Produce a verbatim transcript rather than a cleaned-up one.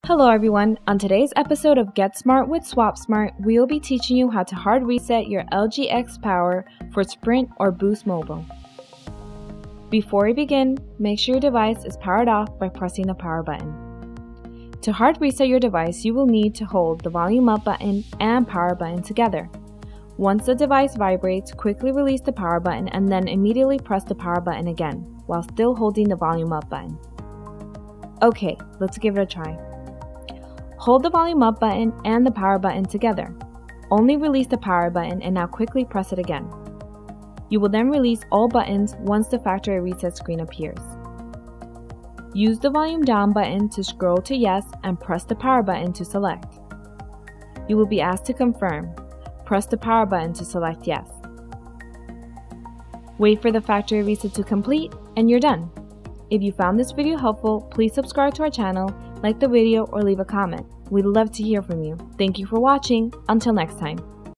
Hello everyone, on today's episode of Get Smart with SwapSmart, we will be teaching you how to hard reset your L G X Power for Sprint or Boost Mobile. Before we begin, make sure your device is powered off by pressing the power button. To hard reset your device, you will need to hold the volume up button and power button together. Once the device vibrates, quickly release the power button and then immediately press the power button again, while still holding the volume up button. Okay, let's give it a try. Hold the volume up button and the power button together. Only release the power button and now quickly press it again. You will then release all buttons once the factory reset screen appears. Use the volume down button to scroll to yes and press the power button to select. You will be asked to confirm. Press the power button to select yes. Wait for the factory reset to complete and you're done. If you found this video helpful, please subscribe to our channel, like the video, or leave a comment. We'd love to hear from you. Thank you for watching. Until next time.